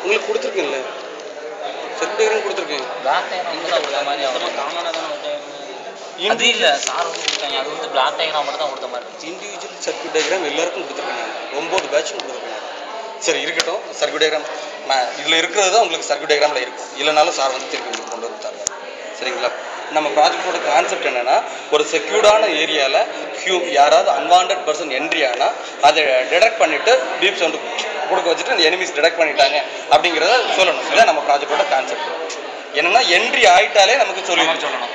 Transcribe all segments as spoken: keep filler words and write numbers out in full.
உங்களுக்கு கொடுத்துருக்கீங்கள circuit diagram கொடுத்துருக்கேன் பிளாக் டயக்ராம் வந்து கொடுத்த மாதிரி அவ்வளோ காமனாக தான் அது இல்லை சார் வந்து கொடுத்தாங்க அது வந்து பிளாக் டயக்ராம் மட்டும் தான் கொடுத்த மாதிரி இண்டிவிஜுவல் சர்க்யூட் டயக்ராம் எல்லாருக்கும் கொடுத்துருக்கேன் ஒம்பது பேட்சும் கொடுத்துருக்கேன் சரி இருக்கட்டும் சர்க்யூட் டயக்ராம் நான் இதில் இருக்கிறது தான் உங்களுக்கு சர்க்யூட் டயக்ராமில் இருக்கும் இல்லைனாலும் சார் வந்து திருப்பி உங்களுக்கு கொண்டு வந்து தருவாங்க சரிங்களா நம்ம ப்ராஜெக்டோட கான்செப்ட் என்னென்னா ஒரு செக்யூர்டான ஏரியாவில் ஹியூ யாராவது அன்வான்ட் பர்சன் என்ட்ரி ஆனால் அதை டிடெக்ட் பண்ணிவிட்டு டீப் சவுண்டு கொடுக்க வச்சுட்டு அந்த எனிமீஸ் டிடெக்ட் பண்ணிட்டாங்க அப்படிங்கிறத சொல்லணும் இதுதான் நம்ம ப்ராஜெக்டோட கான்செப்ட் என்னென்னா என்ட்ரி ஆகிட்டாலே நமக்கு சொல்லி சொல்லணும்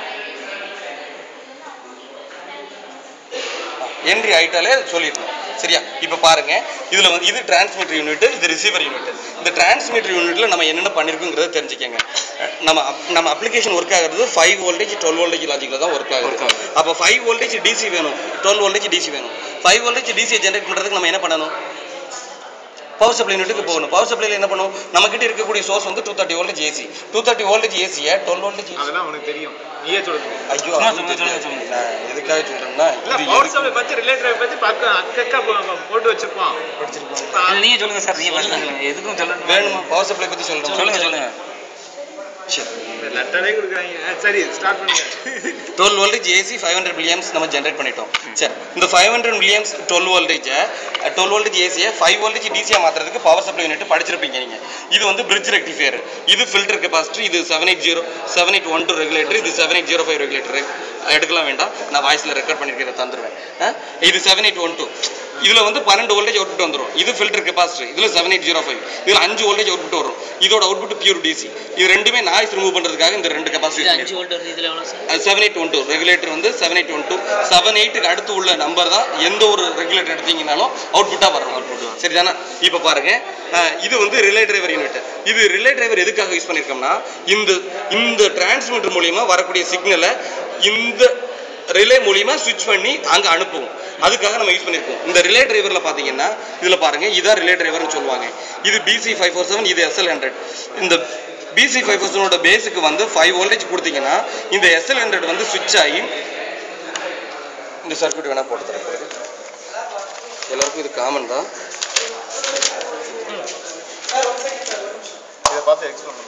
என்ட்ரி ஆகிட்டாலே சொல்லிடணும் சரியா இப்போ பாருங்க இதில் வந்து இது டிரான்ஸ்மிட்டர் யூனிட் இது ரிசீவர் யூனிட் இந்த டிரான்ஸ்மிட்டர் யூனிட்ல நம்ம என்னென்ன பண்ணியிருக்கோங்கிறத தெரிஞ்சுக்கங்க நம்ம நம்ம அப்ளிகேஷன் ஒர்க் ஆகிறது ஃபைவ் வோல்டேஜ் டுவெல் வோல்டேஜ் லாஜிக்கில் தான் ஒர்க் ஆகுது அப்போ ஃபைவ் வோல்டேஜ் டிசி வேணும் டுவெல் வோல்டேஜ் டிசி வேணும் ஃபைவ் வோல்டேஜ் டிசியை ஜென்ரேட் பண்ணுறதுக்கு நம்ம என்ன பண்ணணும் பவர் சப்ளை யூனிட்டுக்கு போகணும் பவர் சப்ளைல என்ன பண்ணும் நம்ம கிட்ட இருக்கக்கூடிய சோர்ஸ் வந்து two thirty voltage AC two thirty voltage ஏசியை டுவெல் வோல்டேஜ் அதெல்லாம் உனக்கு தெரியும் நீயே சொல்லுங்க ஐயோ எதுக்காக சொல்றேன்னா பவர் சப்ளை பத்தி ரிலேட்டட் பத்தி பார்க்க அக்கக்கா போட்டு வச்சிருப்போம் படிச்சிருப்போம் நீங்க சொல்லுங்க சார் நீங்க சொல்லுங்க எதுக்கும் சொல்லுங்க வேணுமா பவர் சப்ளை பத்தி சொல்றேன் சொல்லுங்க சொல்லுங்க லெட்டரே கொடுக்குறாங்க சரி ஸ்டார்ட் பண்ணுங்க twelve voltage AC five hundred milliamps நம்ம ஜென்ரேட் பண்ணிட்டோம் சரி இந்த ஃபைவ் ஹண்ட்ரட் மில்லியம்ஸ் டுவெல் வோல்டேஜை டுவெல் வோல்டேஜ் ஏசியை ஃபைவ் வோல்டேஜ் டிசியாக மாற்றுறதுக்கு பவர் சப்ளை யூனிட் படிச்சிருப்பீங்க நீங்கள் இது வந்து பிரிட்ஜ் ரெக்டிஃபையர் இது ஃபில்டர் கெப்பாசிட்டர் இது seven eight zero seven eight one two regulator இது seven eight zero five regulator எடுக்கலாம் வேண்டாம் நான் வாய்ஸில் ரெக்கார்ட் பண்ணியிருக்கிறத தந்துடுவேன் இது செவன் எயிட் ஒன் டூ இதில் வந்து பன்னெண்டு வோல்டேஜ் அவுட்புட் வந்துடும் இது ஃபில்டர் கெப்பாசிட்டர் இதில் செவன் எயிட் ஜீரோ ஃபைவ் இதில் அஞ்சு வோல்டேஜ் அவுட்புட் வரும் இதோட அவுட்புட் பியூர் டிசி இது ரெண்டுமே நாய்ஸ் ரிமூவ் பண்ணுறதுக்காக இந்த ரெண்டு capacity seven eight one two regulator வந்து seven eight one two seven எயிட்டுக்கு அடுத்து உள்ள நம்பர் தான் எந்த ஒரு ரெகுலேட்டர் எடுத்தீங்கனாலும் அவுட்புட்டாக வரும் அவுட்புட் சரிதானா இப்போ பாருங்க இது வந்து ரிலே டிரைவர் யூனிட் இது ரிலே டிரைவர் எதுக்காக யூஸ் பண்ணியிருக்கோம்னா இந்த இந்த டிரான்ஸ்மிட்டர் மூலியமா வரக்கூடிய சிக்னலை இந்த ரிலே மூலியமா ஸ்விட்ச் பண்ணி அங்கே அனுப்புவோம் அதுக்காக நம்ம யூஸ் பண்ணியிருக்கோம் இந்த ரிலே டிரைவரில் பார்த்தீங்கன்னா இதில் பாருங்க இதான் ரிலே டிரைவர்னு சொல்லுவாங்க இது பிசி ஃபைவ் ஃபோர் செவன் இது எஸ்எல் ஹண்ட்ரட் இந்த பிசி ஃபைவ் ஃபோர் செவனோட பேஸுக்கு வந்து ஃபைவ் வோல்டேஜ் கொடுத்தீங்கன்னா இந்த எஸ்எல் ஹண்ட்ரட் வந்து ஸ்விட்ச் ஆகி இந்த சர்க்யூட் வேணா போட்டு தரேன் எல்லாருக்கும் இது காமன் தான் இதை பார்த்து எக்ஸ்பிளைன்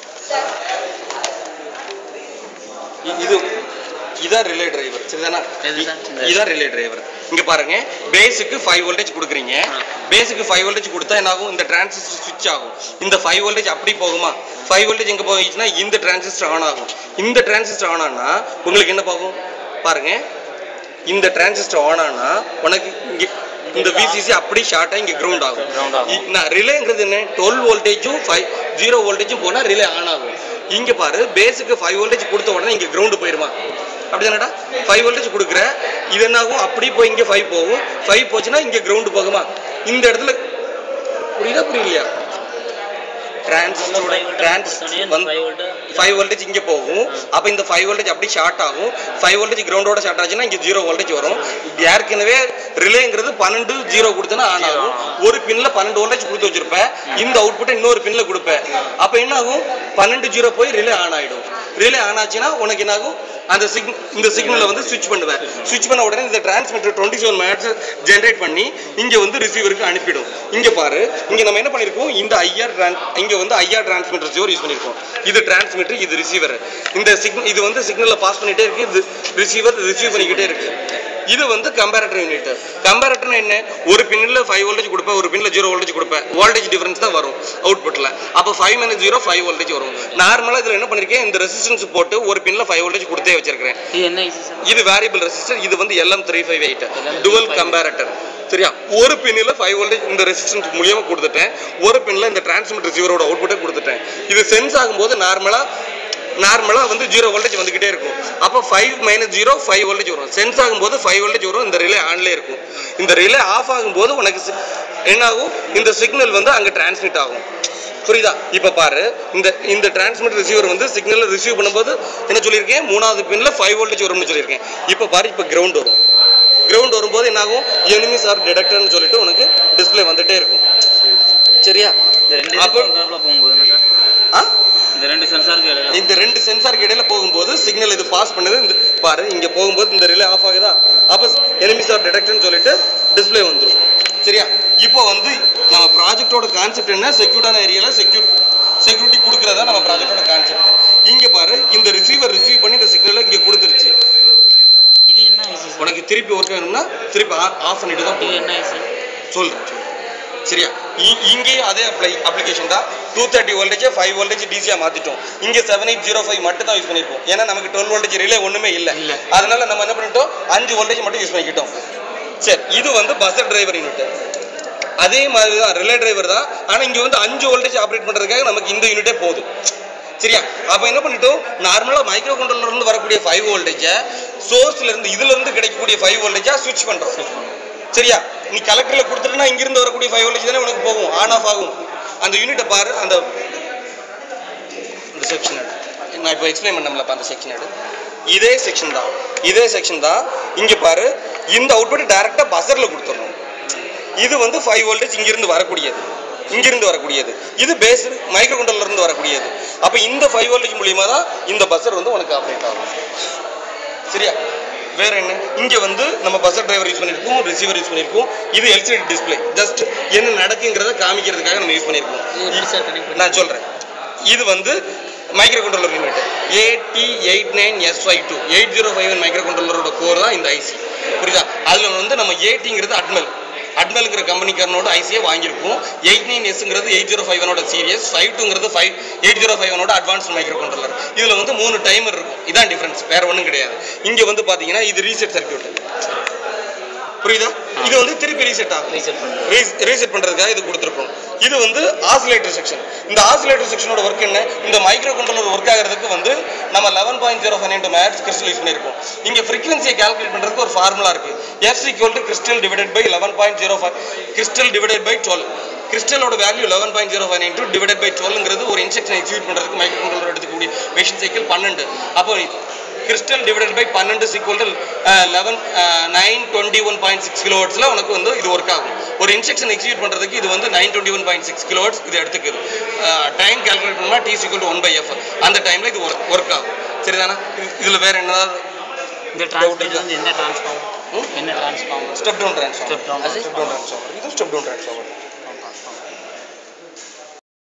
இது இதான் ரிலே டிரைவர் சரிதானா இதான் ரிலே டிரைவர் இங்க பாருங்க பேஸுக்கு ஃபைவ் வோல்டேஜ் கொடுக்குறீங்க பேஸுக்கு ஃபைவ் வோல்டேஜ் கொடுத்தா என்ன ஆகும் இந்த டிரான்சிஸ்டர் ஸ்விட்ச் ஆகும் இந்த ஃபைவ் வோல்டேஜ் அப்படி போகுமா ஃபைவ் வோல்டேஜ் எங்க போயிடுச்சுன்னா இந்த டிரான்சிஸ்டர் ஆன் ஆகும் இந்த டிரான்சிஸ்டர் ஆன் ஆனா உங்களுக்கு என்ன போகும் பாருங்க இந்த டிரான்சிஸ்டர் ஆன் ஆனா உனக்கு இங்க இந்த விசிசி அப்படி ஷார்ட்டா இங்க கிரவுண்ட் ஆகும் நான் ரிலேங்கிறது என்ன டுவெல் வோல்டேஜும் ஃபைவ் ஜீரோ வோல்டேஜும் போனா ரிலே ஆன் ஆகும் இங்க பாரு பேஸுக்கு ஃபைவ் வோல்டேஜ் கொடுத்த உடனே இங்க கிரவுண்டு போயிருமா அப்படிதானடா ஃபைவ் வோல்டேஜ் கொடுக்குற இது என்ன ஆகும் அப்படி போய் இங்கே ஃபைவ் போகும் ஃபைவ் போச்சுன்னா இங்கே கிரவுண்டு போகுமா இந்த இடத்துல புரியுதா புரியலையா டிரான்சிஸ்டரோட டிரான்ஸ் வந்து ஃபைவ் வோல்டேஜ் இங்கே போகும் அப்போ இந்த ஃபைவ் வோல்டேஜ் அப்படி ஷார்ட் ஆகும் ஃபைவ் வோல்டேஜ் கிரவுண்டோட ஷார்ட் ஆச்சுன்னா இங்கே ஜீரோ வோல்டேஜ் வரும் ஏற்கனவே ரிலேங்கிறது பன்னெண்டு ஜீரோ கொடுத்தனா ஆன் ஆகும் ஒரு பின்ல பன்னெண்டு வோல்டேஜ் கொடுத்து வச்சிருப்பேன் இந்த அவுட்புட்டை இன்னொரு பின்ல கொடுப்பேன் அப்போ என்ன ஆகும் பன்னெண்டு ஜீரோ போய் ரிலே ஆன் ஆகிடும் ரிலே ஆன் ஆச்சுன்னா உனக்கு என்ன ஆகும் அந்த சிக்ன இந்த சிக்னலை வந்து ஸ்விட்ச் பண்ணுவேன் ஸ்விட்ச் பண்ண உடனே இந்த transmitter twenty seven mats generate பண்ணி இங்கே வந்து ரிசீவருக்கு அனுப்பிடும் இங்கே பாரு இங்கே நம்ம என்ன பண்ணியிருக்கோம் இந்த ஐஆர் ட்ரான் இங்கே வந்து ஐஆர் டிரான்ஸ்மிட்டர் ரிசீவர் யூஸ் பண்ணியிருக்கோம் இது டிரான்ஸ்மிட்டர் இது ரிசீவர் இந்த சிக்னல் இது வந்து சிக்னலில் பாஸ் பண்ணிகிட்டே இருக்கு இது ரிசீவர் ரிசீவ் பண்ணிக்கிட்டே இருக்கு இது வந்து கம்பேரட்டர் யூனிட் கம்பேரட்டர்னா என்ன ஒரு பின்னில் ஃபைவ் வோல்டேஜ் கொடுப்பேன் ஒரு பின்னில் ஜீரோ வோல்டேஜ் கொடுப்பேன் வோல்டேஜ் டிஃபரன்ஸ் தான் வரும் அவுட்புட்டில் அப்போ five minus zero five voltage வரும் நார்மலாக இதில் என்ன பண்ணியிருக்கேன் இந்த ரெசிஸ்டன்ஸ் போட்டு ஒரு பின்னில் ஃபைவ் வோல்டேஜ் கொடுத்தே வச்சிருக்கிறேன் இது வேரியபிள் ரெசிஸ்டர் இது வந்து LM three five eight twelve comparator சரியா ஒரு பின்னில் ஃபைவ் வோல்டேஜ் இந்த ரெசிஸ்டன்ஸ் மூலியமாக கொடுத்துட்டேன் ஒரு பின்னில் இந்த டிரான்ஸ்மிட்டர் ரிசீவரோட அவுட்புட்டை கொடுத்துட்டேன் இது சென்ஸ் ஆகும்போது நார்மலாக நார்மலாக வந்து ஜீரோ வோல்டேஜ் வந்துக்கிட்டே இருக்கும் அப்போ five minus zero five voltage வரும் சென்ஸ் ஆகும்போது ஃபைவ் வோல்டேஜ் வரும் இந்த ரிலே ஆன்லேயே இருக்கும் இந்த ரிலே ஆஃப் ஆகும்போது உனக்கு என்ன ஆகும் இந்த சிக்னல் வந்து அங்கே டிரான்ஸ்மிட் ஆகும் புரியுதா இப்போ பாரு இந்த இந்த டிரான்ஸ்மிட்டர் ரிசீவர் வந்து சிக்னலை ரிசீவ் பண்ணும்போது என்ன சொல்லியிருக்கேன் மூணாவது பின்ல ஃபைவ் வோல்டேஜ் வரும்னு சொல்லியிருக்கேன் இப்போ பாரு இப்போ கிரவுண்ட் வரும் கிரவுண்ட் வரும்போது என்ன ஆகும் எனிமீஸ் ஆர் டிடெக்டர்னு சொல்லிட்டு உனக்கு டிஸ்பிளே வந்துட்டே இருக்கும் சரியா அப்போ ஆ இந்த ரெண்டு சென்சாருக்கு இடையில இந்த ரெண்டு சென்சாருக்கு இடையில போகும்போது சிக்னல் இது பாஸ் பண்ணுது இந்த பாரு இங்க போகும்போது இந்த ரிலே ஆஃப் ஆகுதா அப்போ எனிமீஸ் ஆர் டிடெக்டர்னு சொல்லிட்டு டிஸ்பிளே வந்துடும் சரியா இப்போ வந்து நம்ம ப்ராஜெக்டோட கான்செப்ட் என்ன செக்யூர்டான ஏரியால செக்யூர் செக்யூரிட்டி கொடுக்கறதா நம்ம ப்ராஜெக்டோட கான்செப்ட். இங்க பாரு இந்த ரிசீவர் ரிசீவ் பண்ணி இந்த சிக்னலை இங்க கொடுத்துருச்சு. இது என்ன ஐசி? உனக்கு திருப்பி ஒர்க் வேணும்னா திருப்பி ஆஃப் பண்ணிட்டு தான் இது என்ன ஐசி சொல்றேன். சரியா? இங்கேயும் அதே அப்ளை அப்ளிகேஷன் தான். Two thirty voltage five voltage டிசியா மாத்திட்டோம். இங்க செவன் எயிட் ஜீரோ ஃபைவ் மட்டும் தான் யூஸ் பண்ணிருக்கோம். ஏன்னா நமக்கு டுவெல் வோல்டேஜ் ரிலே ஒண்ணுமே இல்ல. அதனால நம்ம என்ன பண்ணிட்டோம், அஞ்சு வோல்டேஜ் மட்டும் யூஸ் பண்ணிக்கிட்டோம். சரி, இது வந்து பஸர் டிரைவர் யூனிட். அதே மாதிரி தான் ரிலே டிரைவர் தான். ஆனா இங்க வந்து அஞ்சு வோல்டேஜ் ஆப்ரேட் பண்றதுக்காக நமக்கு இந்த யூனிட்டே போதும். சரியா? அப்ப என்ன பண்ணிட்டோம், நார்மலா மைக்ரோ கண்ட்ரோலர்ல இருந்து வரக்கூடிய ஃபைவ் வோல்டேஜ் சோர்ஸ்ல இருந்து இதுல இருந்து கிடைக்கக்கூடிய ஃபைவ் வோல்டேஜா ஸ்விட்ச் பண்றோம். சரியா? நீ கலெக்டர்ல கொடுத்துட்டா இங்க இருந்து வரக்கூடிய ஃபைவ் வோல்டேஜ் தானே உனக்கு போகும், ஆன் ஆஃப் ஆகும். அந்த யூனிட்டை பாரு. அந்த இந்த செக்ஷன் நான் இப்போ எக்ஸ்பிளைன் பண்ணல. அந்த செக்ஷன் எடு. இதே செக்ஷன் தான் இதே செக்ஷன் தான் இங்க பாரு. இந்த அவுட்புட் டைரக்டா பஸர்ல கொடுத்துறோம். இது வந்து ஃபைவ் வோல்டேஜ் இங்க இருந்து வரக்கூடியது, இங்கிருந்து வரக்கூடியது. இது பேஸ் மைக்ரோ கண்ட்ரோலர்ல இருந்து வரக்கூடியது. அப்ப இந்த ஃபைவ் வோல்டேஜ் மூலியமா தான் இந்த பஸர் வந்து உனக்கு ஆப்ரேட் ஆகும். சரியா? வேற என்ன, இங்க வந்து நம்ம பஸர் டிரைவர் யூஸ் பண்ணிருக்கோம், ரிசீவர் யூஸ் பண்ணிருக்கோம். இது எல்சிடி டிஸ்பிளே, ஜஸ்ட் என்ன நடக்குங்கிறத காமிக்கிறதுக்காக நம்ம யூஸ் பண்ணிருக்கோம். நான் சொல்றேன். இது வந்து microcontroller unit A T eight nine S five two eight zero five மைக்ரோ கண்ட்ரோலரோட கோர் தான் இந்த ஐசி. புரியுதா? அதுல வந்து நம்ம ஏடிங்கிறது அட்மல் அட்மல்ங்கிற கம்பெனிக்காரனோட ஐசியை வாங்கியிருக்கோம். எயிட் நைன் எஸ்ங்கிறது எயிட் ஜீரோ ஃபைவ் ஒனோட சீரியஸ், ஃபைவ் டூங்கிறது ஃபைவ் எயிட் ஜீரோ ஃபைவ் ஒனோட அட்வான்ஸ் மைக்ரோ கண்ட்ரோலர். இதுல வந்து மூணு டைமர் இருக்கும். இதான் டிஃபரன்ஸ், வேற ஒன்றும் கிடையாது. இங்க வந்து பாத்தீங்கன்னா இது ரீசெட் சர்க்யூட். புரியுதா? இது வந்து திருப்பி ரீசெட் ஆகும். ரீசெட் பண்றதுக்காக இது கொடுத்துருக்கோம். இது வந்து ஆசிலேட்டர் செக்ஷன். இந்த ஆசிலேட்டர் செக்ஷனோட ஒர்க் என்ன, இந்த மைக்ரோ கண்ட்ரோலர் ஒர்க் ஆகிறதுக்கு வந்து நம்ம eleven point zero five into match crystal use பண்ணிருக்கோம். இங்க ஃப்ரீக்வன்சியை கால்குலேட் பண்றதுக்கு ஒரு ஃபார்முலா இருக்கு. F equal to crystal divided by eleven point zero five crystal divided by twelve. கிறிஸ்டலோட value eleven point zero five into divided by டுவெல்ங்கிறது ஒரு instruction execute பண்றதுக்கு மைக்ரோ கண்ட்ரோலர் எடுத்துக்கூடிய மெஷின் சைக்கிள் பன்னெண்டு. அப்போ கிறிஸ்டல் டிவைடட் பை பன்னெண்டு equal to eleven nine twenty one point six கிலோவாட்ஸ்ல உனக்கு வந்து இது ஒர்க் ஆகும். ஒரு இன்ஸ்ட்ரக்ஷன் எக்ஸிக்யூட் பண்றதுக்கு இது வந்து nine twenty one point six kilowatts இது எடுத்துக்குது. டைம் கால்குலேட் பண்ணா T equal to one by F அந்த டைம்ல இது ஒர்க் ஒர்க் ஆகும். சரிதானா? இதுல வேற என்னதாவது இந்த டிரான்ஸ்ஃபார்மர் என்ன டிரான்ஸ்ஃபார்மர் என்ன transformer step down transformer step down transformer இது ஸ்டெப் டவுன் டிரான்ஸ்ஃபார்மர்